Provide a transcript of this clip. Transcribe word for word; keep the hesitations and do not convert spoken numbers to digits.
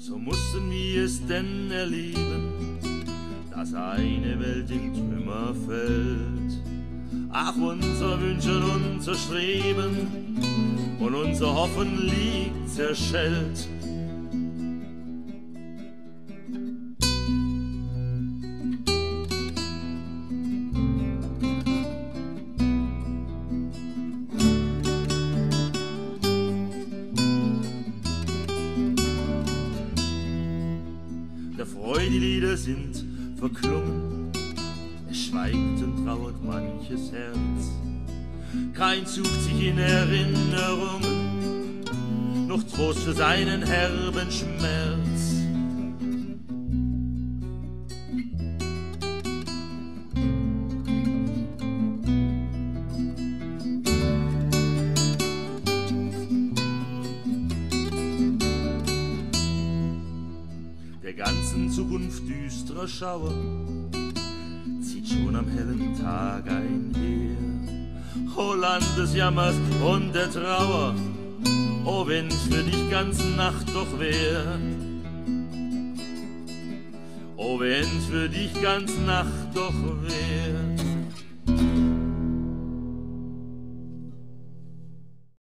So mussten wir es denn erleben, dass eine Welt in Trümmer fällt. Ach, unser Wünsch und unser Streben und unser Hoffen liegt zerschellt. Der Freudelieder sind verklungen, es schweigt und trauert manches Herz. Keins sucht sich in Erinnerungen, noch Trost für seinen herben Schmerz. Der ganzen Zukunft düsterer Schauer zieht schon am hellen Tag einher. O Land des Jammers und der Trauer, o wenn's für dich ganz Nacht doch wär. O wenn's für dich ganz Nacht doch wär.